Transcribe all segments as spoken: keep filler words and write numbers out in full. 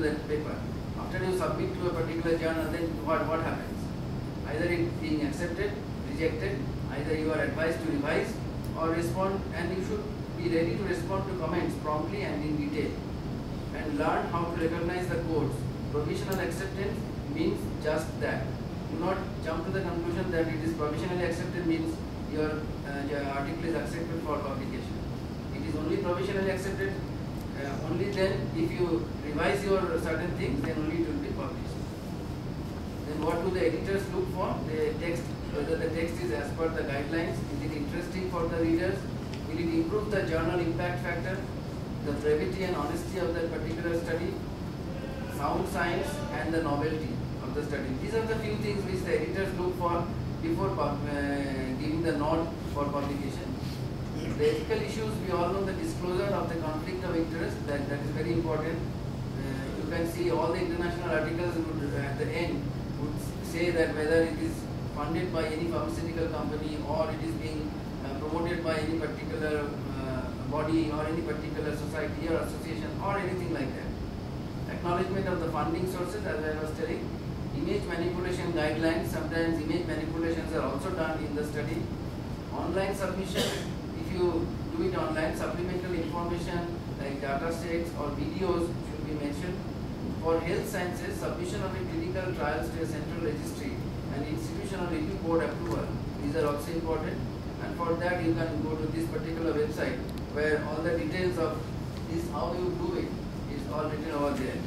that paper. After you submit to a particular journal, then what, what happens? Either it being accepted, rejected, either you are advised to revise or respond, and you should be ready to respond to comments promptly and in detail. And learn how to recognize the codes. Provisional acceptance means just that. Do not jump to the conclusion that it is provisionally accepted means your, uh, your article is accepted for publication. It is only provisionally accepted uh, only then if you revise your certain things, then only it will be published. Then what do the editors look for? The text, whether the text is as per the guidelines, is it interesting for the readers, will it improve the journal impact factor, the brevity and honesty of that particular study, sound science and the novelty of the study. These are the few things which the editors look for before uh, giving the nod for publication. The ethical issues, we all know the disclosure of the conflict of interest, that, that is very important. Uh, you can see all the international articles would, uh, at the end would say that whether it is funded by any pharmaceutical company or it is being uh, promoted by any particular uh, body or any particular society or association or anything like that. Acknowledgement of the funding sources, as I was telling. Image manipulation guidelines, sometimes image manipulations are also done in the study. Online submission, if you do it online, supplemental information like data sets or videos should be mentioned. For health sciences, submission of a clinical trials to a central registry and institutional review board approval, these are also important. And for that you can go to this particular website where all the details of this, how you do it, is all written over there.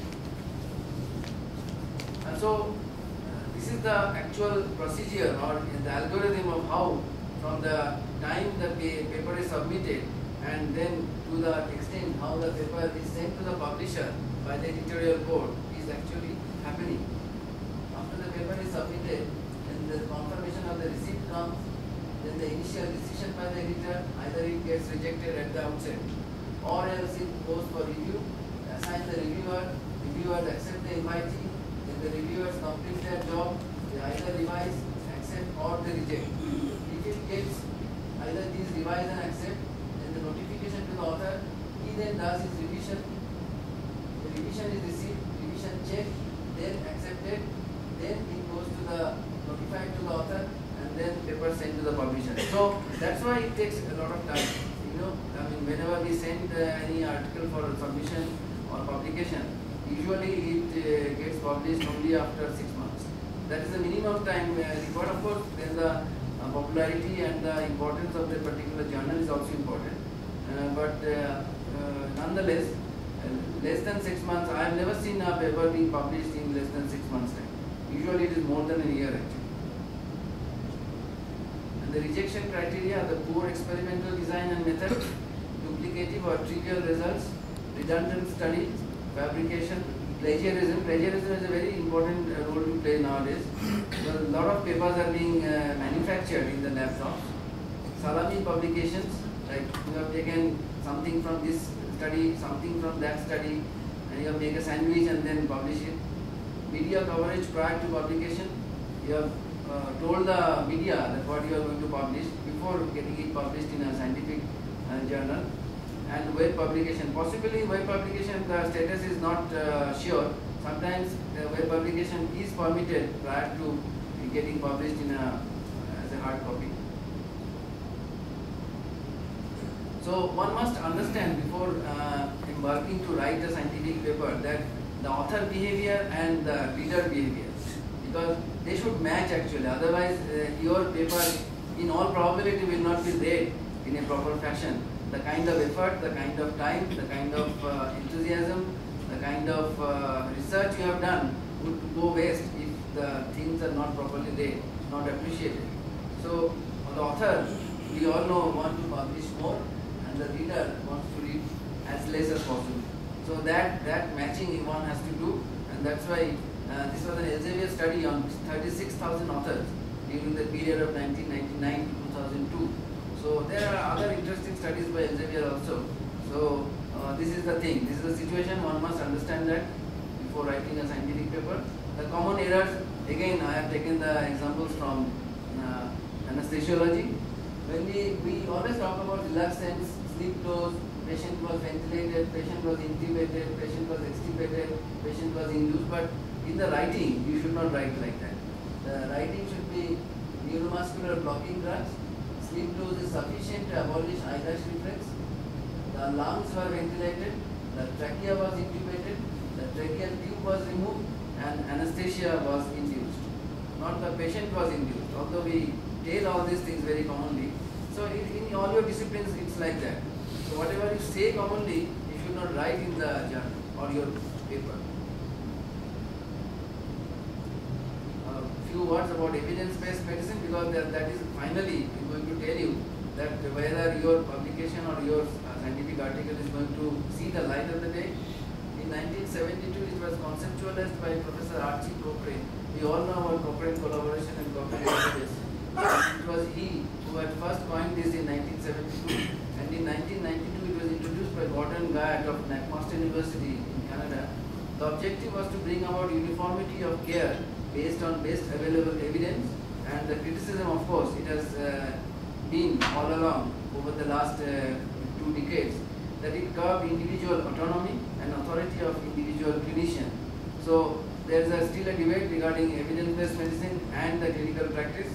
And so uh, this is the actual procedure or the algorithm of how from the time the paper is submitted and then to the extent how the paper is sent to the publisher by the editorial board is actually happening. After the paper is submitted, then the confirmation of the receipt comes, then the initial decision by the editor, either it gets rejected at the outset or else it goes for review, assign the reviewer, reviewers accept the invitee, then the reviewers complete their job, they either revise, accept or they reject. If it gets either these revise and accept, then the notification to the author, he then does his revision, the revision is received, revision checked, then accepted, then it goes to the notified to the author and then paper sent to the publisher. So that's why it takes a lot of time. You know, I mean, whenever we send uh, any article for submission or publication, usually it uh, gets published only after six months. That is the minimum time uh, required. Of course, then the uh, popularity and the importance of the particular journal is also important. Uh, but uh, uh, nonetheless, uh, less than six months, I have never seen a paper being published in less than six months time. Usually it is more than a year actually. And the rejection criteria are the poor experimental design and method, duplicative or trivial results, redundant study, fabrication, plagiarism. Plagiarism is a very important uh, role to play nowadays. Because a lot of papers are being uh, manufactured in the laptops. Salami publications, like you have taken something from this study, something from that study, and you have made a sandwich and then publish it. Media coverage prior to publication. You have uh, told the media that what you are going to publish before getting it published in a scientific uh, journal. And web publication. Possibly web publication, the status is not uh, sure. Sometimes uh, web publication is permitted prior to getting published in a, uh, as a hard copy. So one must understand before uh, embarking to write a scientific paper that the author behavior and the reader behavior, because they should match actually, otherwise uh, your paper in all probability will not be read in a proper fashion. The kind of effort, the kind of time, the kind of uh, enthusiasm, the kind of uh, research you have done would go waste if the things are not properly read, not appreciated. So the author, we all know, want to publish more, and the reader wants to read as less as possible. So that, that matching one has to do, and that's why uh, this was an Elsevier study on thirty-six thousand authors during the period of nineteen ninety-nine to two thousand two. So there are other interesting studies by Elsevier also. So uh, this is the thing, this is the situation, one must understand that before writing a scientific paper. The common errors, again I have taken the examples from uh, anesthesiology. When we, we always talk about relaxants, sleep clothes, patient was ventilated, patient was intubated, patient was extubated, patient was induced, but in the writing, you should not write like that. The writing should be neuromuscular blocking drugs, sleep dose is sufficient to abolish eyelash reflex, the lungs were ventilated, the trachea was intubated, the tracheal tube was removed, and anesthesia was induced. Not the patient was induced, although we tell all these things very commonly. So in, in all your disciplines, it's like that. So whatever you say commonly, you should not write in the journal or your paper. A few words about evidence-based medicine, because that, that is finally going to tell you that whether your publication or your uh, scientific article is going to see the light of the day. In nineteen seventy-two, it was conceptualized by Professor Archie Cochrane. We all know about Cochrane collaboration and Cochrane database. It was he who had first coined this in nineteen seventy-two, and in nineteen ninety-two it was introduced by Gordon Guyatt of McMaster University in Canada. The objective was to bring about uniformity of care based on best available evidence, and the criticism, of course, it has uh, been all along over the last uh, two decades, that it curbed individual autonomy and authority of individual clinician. So there is a still a debate regarding evidence-based medicine and the clinical practice.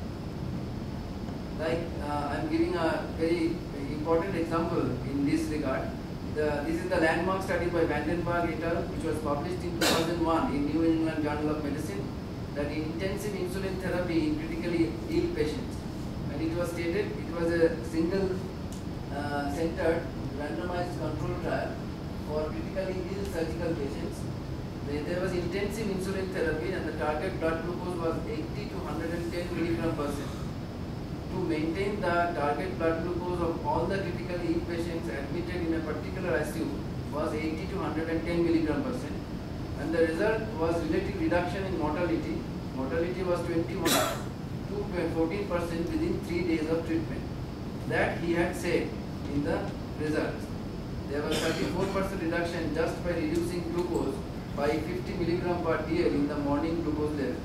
Like uh, I am giving a very important example in this regard. The, this is the landmark study by Vandenberg et al., which was published in two thousand one in New England Journal of Medicine, that intensive insulin therapy in critically ill patients. And it was stated it was a single uh, centered randomized control trial for critically ill surgical patients. There was intensive insulin therapy and the target blood glucose was eighty to one hundred ten milligram per cent. To maintain the target blood glucose of all the critically ill patients admitted in a particular I C U was eighty to one hundred ten milligram per cent. And the result was relative reduction in mortality. Mortality was twenty-one to fourteen percent within three days of treatment. That he had said in the results. There was thirty-four percent reduction just by reducing glucose by fifty milligram per dl in the morning glucose level.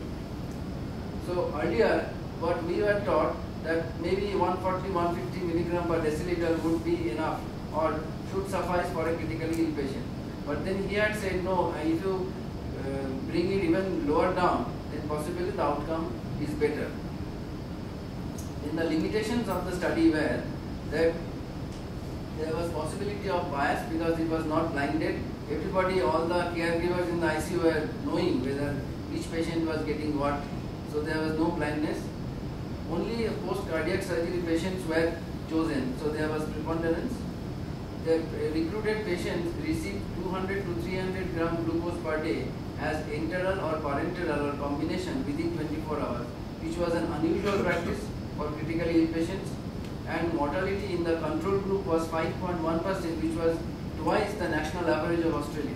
So earlier, what we were taught that maybe one forty to one fifty milligram per deciliter would be enough or should suffice for a critically ill patient. But then he had said no, if you uh, bring it even lower down, then possibly the outcome is better. Then the limitations of the study were that there was possibility of bias because it was not blinded. Everybody, all the caregivers in the I C U were knowing whether which patient was getting what. So there was no blindness. Only post-cardiac surgery patients were chosen. So there was preponderance. The recruited patients received two hundred to three hundred gram glucose per day as enteral or parenteral or combination within twenty-four hours, which was an unusual practice for critically ill patients. And mortality in the control group was five point one percent, which was twice the national average of Australia.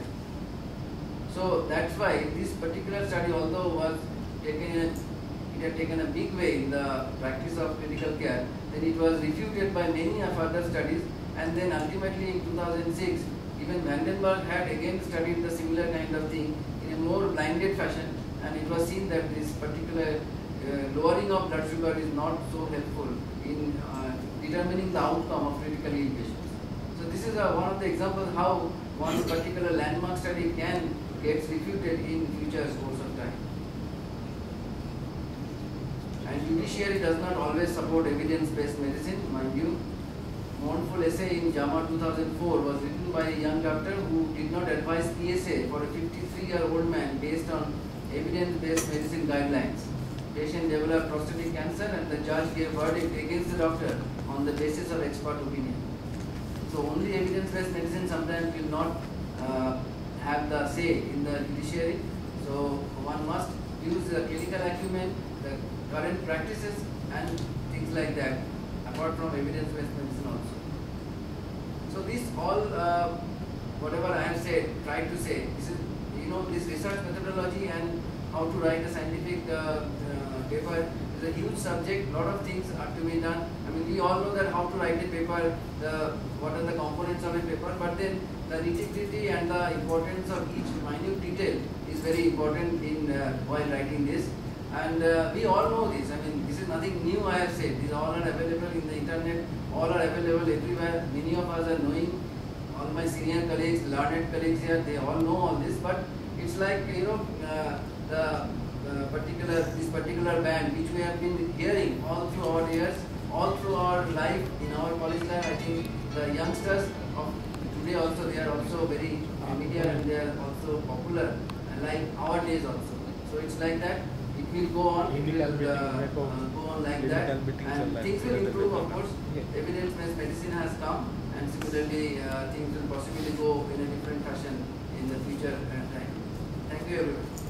So that's why this particular study, although was taken in a, it had taken a big way in the practice of critical care, then it was refuted by many of other studies, and then ultimately in two thousand six, even Vandenberg had again studied the similar kind of thing in a more blinded fashion, and it was seen that this particular uh, lowering of blood sugar is not so helpful in uh, determining the outcome of critically ill patients. So this is a, one of the examples how one particular landmark study can get refuted in future course of time. And judiciary does not always support evidence-based medicine, mind you. Mournful essay in JAMA two thousand four was written by a young doctor who did not advise P S A for a fifty-three-year-old man based on evidence-based medicine guidelines. Patient developed prostate cancer and the judge gave verdict against the doctor on the basis of expert opinion. So only evidence-based medicine sometimes will not uh, have the say in the judiciary. So one must use the clinical acumen, the current practices and things like that, apart from evidence-based medicine also. So this all, uh, whatever I have said, tried to say, this is, you know, this research methodology and how to write a scientific uh, uh, paper is a huge subject. Lot of things are to be done. I mean, we all know that how to write a paper, the what are the components of a paper, but then the nitty-gritty and the importance of each minute detail is very important in uh, while writing this. And uh, we all know this. I mean, this is nothing new I have said. These all are available in the internet. All are available everywhere. Many of us are knowing of my senior colleagues, learned colleagues here, they all know all this, but it's like, you know, uh, the uh, particular, this particular band which we have been hearing all through our years, all through our life, in our college life. I think the youngsters of today also, they are also very familiar and they are also popular, like our days also. So it's like that. It will go on, it will uh, uh, go on like that, and things will improve, of course. Evidence-based medicine has come, and similarly uh, things will possibly go in a different fashion in the future uh, time. Thank you everyone.